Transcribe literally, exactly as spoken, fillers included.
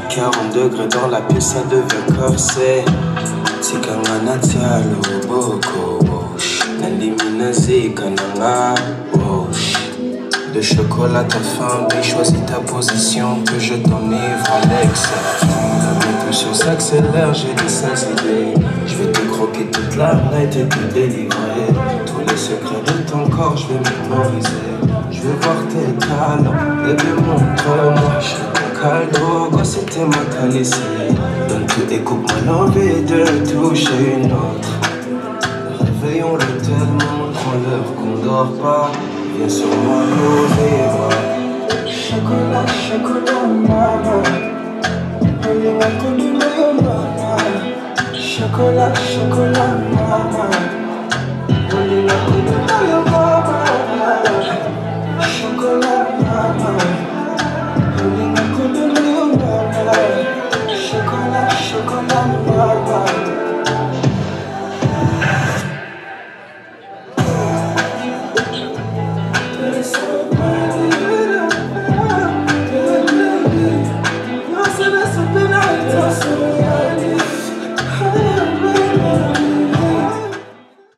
quarante degrés dans la pièce, ça devient corset. Tikangana tialo boko. Nalimina zikananga. De chocolat ta faim, mais choisis ta position, que je t'enivre à l'excès. La pulsion s'accélère, j'ai des sales idées. Je vais te croquer toute la night et te délivrer. Tous les secrets de ton corps, je vais mémoriser. Je veux voir tes talents, bébé montre-moi. Je suis ton cadeau, quoi c'était ma calice. Donne tout et coupe-moi l'envie de toucher une autre. Réveillons-le tellement, prends-l'heure qu'on dort pas. Viens sur moi, vivre. Chocolat, chocolat, maman. On a connu le maman. Chocolat, chocolat, maman. On a connu le maman. Chocolat, maman. On a connu le maman. Chocolat, chocolat, maman. So